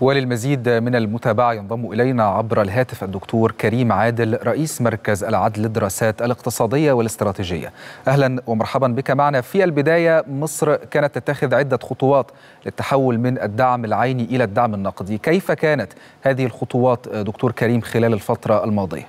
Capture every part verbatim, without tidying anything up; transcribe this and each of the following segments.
وللمزيد من المتابعة ينضم إلينا عبر الهاتف الدكتور كريم عادل رئيس مركز العدل للدراسات الاقتصادية والاستراتيجية. أهلا ومرحبا بك معنا. في البداية، مصر كانت تتخذ عدة خطوات للتحول من الدعم العيني إلى الدعم النقدي. كيف كانت هذه الخطوات دكتور كريم خلال الفترة الماضية؟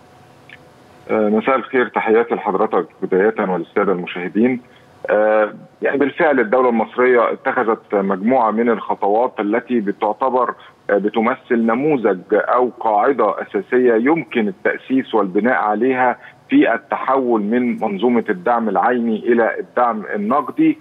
مساء الخير، تحياتي لحضرتك بداية وللسادة المشاهدين. يعني بالفعل الدولة المصرية اتخذت مجموعة من الخطوات التي بتعتبر بتمثل نموذج أو قاعدة أساسية يمكن التأسيس والبناء عليها في التحول من منظومة الدعم العيني إلى الدعم النقدي.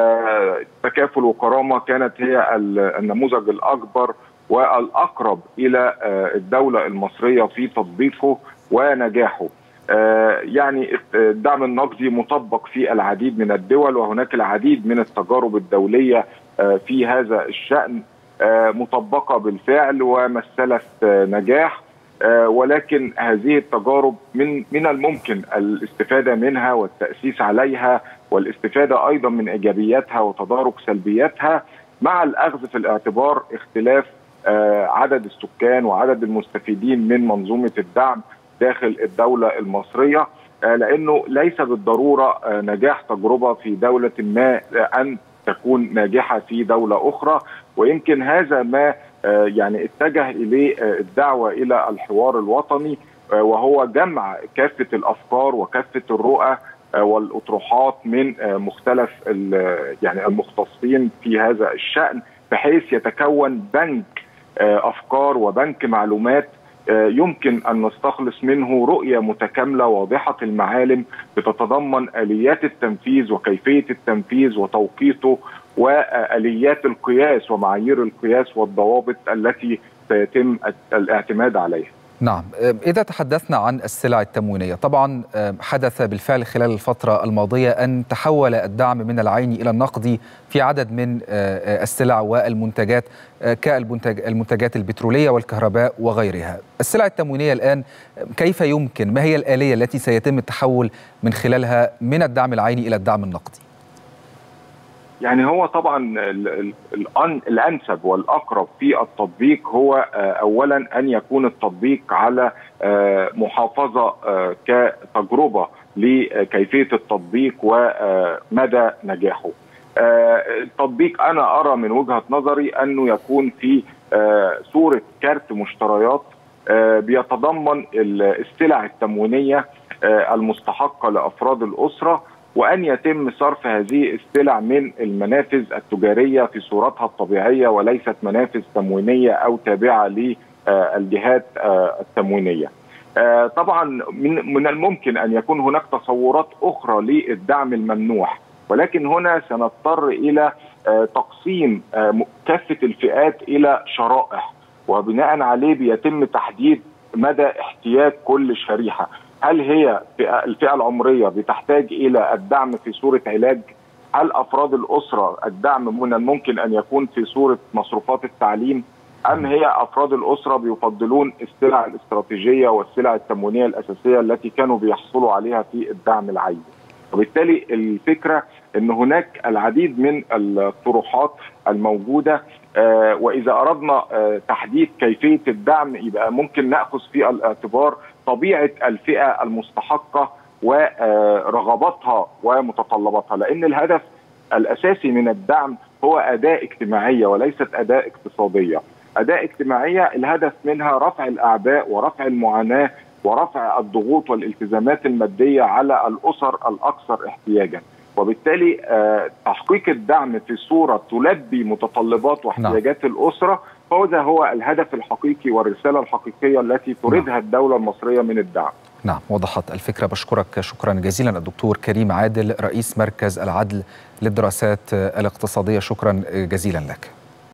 تكافل وكرامة كانت هي النموذج الأكبر والأقرب إلى الدولة المصرية في تطبيقه ونجاحه. يعني الدعم النقدي مطبق في العديد من الدول، وهناك العديد من التجارب الدولية في هذا الشأن مطبقة بالفعل ومثلت نجاح، ولكن هذه التجارب من من الممكن الاستفادة منها والتأسيس عليها والاستفادة أيضا من إيجابياتها وتدارك سلبياتها، مع الأخذ في الاعتبار اختلاف عدد السكان وعدد المستفيدين من منظومة الدعم داخل الدولة المصرية، لأنه ليس بالضرورة نجاح تجربة في دولة ما أن تكون ناجحة في دولة أخرى. ويمكن هذا ما يعني اتجه إليه الدعوة إلى الحوار الوطني، وهو جمع كافة الأفكار وكافة الرؤى والأطروحات من مختلف يعني المختصين في هذا الشأن، بحيث يتكون بنك أفكار وبنك معلومات يمكن أن نستخلص منه رؤية متكاملة واضحة المعالم بتتضمن آليات التنفيذ وكيفية التنفيذ وتوقيته وآليات القياس ومعايير القياس والضوابط التي سيتم الاعتماد عليها. نعم، إذا تحدثنا عن السلع التموينية، طبعا حدث بالفعل خلال الفترة الماضية أن تحول الدعم من العيني إلى النقدي في عدد من السلع والمنتجات كالمنتجات البترولية والكهرباء وغيرها. السلع التموينية الآن كيف يمكن، ما هي الآلية التي سيتم التحول من خلالها من الدعم العيني إلى الدعم النقدي؟ يعني هو طبعا الأنسب والأقرب في التطبيق هو أولا أن يكون التطبيق على محافظة كتجربة لكيفية التطبيق ومدى نجاحه. التطبيق أنا أرى من وجهة نظري أنه يكون في صورة كارت مشتريات بيتضمن السلع التموينية المستحقة لأفراد الأسرة، وأن يتم صرف هذه السلع من المنافذ التجارية في صورتها الطبيعية وليست منافذ تموينية أو تابعة للجهات التموينية. طبعا من الممكن أن يكون هناك تصورات أخرى للدعم الممنوح، ولكن هنا سنضطر إلى تقسيم كافة الفئات إلى شرائح، وبناء عليه بيتم تحديد مدى احتياج كل شريحة. هل هي الفئة العمرية بتحتاج إلى الدعم في صورة علاج؟ هل أفراد الأسرة الدعم من الممكن أن يكون في صورة مصروفات التعليم؟ أم هي أفراد الأسرة بيفضلون السلع الاستراتيجية والسلع التموينية الأساسية التي كانوا بيحصلوا عليها في الدعم العيني؟ وبالتالي الفكرة أن هناك العديد من الطروحات الموجودة، وإذا أردنا تحديد كيفية الدعم يبقى ممكن نأخذ في الاعتبار طبيعة الفئة المستحقة ورغباتها ومتطلباتها، لأن الهدف الأساسي من الدعم هو أداة اجتماعية وليست أداة اقتصادية. أداة اجتماعية الهدف منها رفع الأعباء ورفع المعاناة ورفع الضغوط والالتزامات المادية على الأسر الأكثر احتياجا، وبالتالي تحقيق الدعم في صورة تلبي متطلبات واحتياجات نعم. الأسرة، فهذا هو الهدف الحقيقي والرسالة الحقيقية التي تريدها نعم. الدولة المصرية من الدعم. نعم، وضحت الفكرة. بشكرك شكرا جزيلا الدكتور كريم عادل رئيس مركز العدل للدراسات الاقتصادية، شكرا جزيلا لك.